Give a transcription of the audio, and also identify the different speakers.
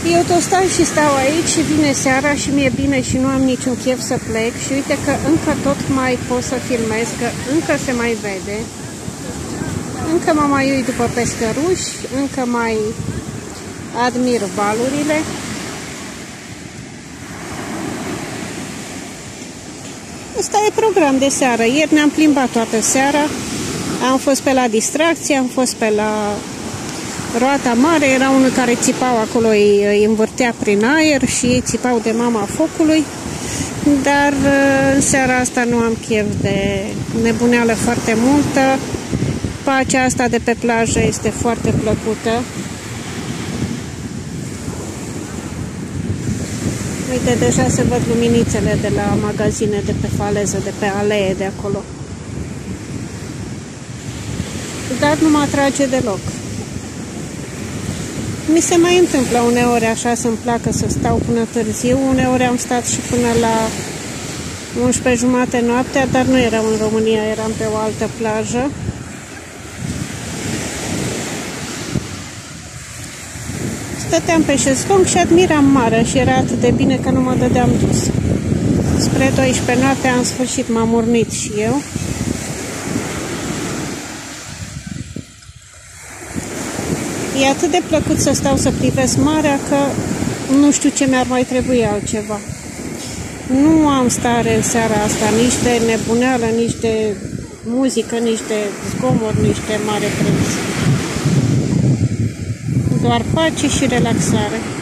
Speaker 1: Eu tot stau și stau aici și vine seara și mi-e bine și nu am niciun chef să plec și uite că încă tot mai pot să filmez, că încă se mai vede. Încă mă mai uit după pescăruși, încă mai admir valurile. Ăsta e program de seară. Ieri ne-am plimbat toată seara. Am fost pe la distracție, am fost pe la Roata Mare. Era unul care țipau acolo, îi învârtea prin aer și ei țipau de mama focului. Dar în seara asta nu am chef de nebuneală foarte multă. Pacea asta de pe plajă este foarte plăcută. Uite, deja se văd luminițele de la magazine de pe faleză, de pe alee de acolo. Dar nu mă atrage deloc. Mi se mai întâmplă uneori așa să-mi placă să stau până târziu. Uneori am stat și până la 11:30 noaptea, dar nu eram în România, eram pe o altă plajă. Stăteam pe șezlong și admiram marea și era atât de bine că nu mă dădeam dus. Spre 12 noaptea, în sfârșit, m-am urnit și eu. E atât de plăcut să stau să privesc marea că nu știu ce mi-ar mai trebui altceva. Nu am stare în seara asta nici de nebuneală, nici de muzică, nici de zgomot, nici de mare preț. Doar pace și relaxare.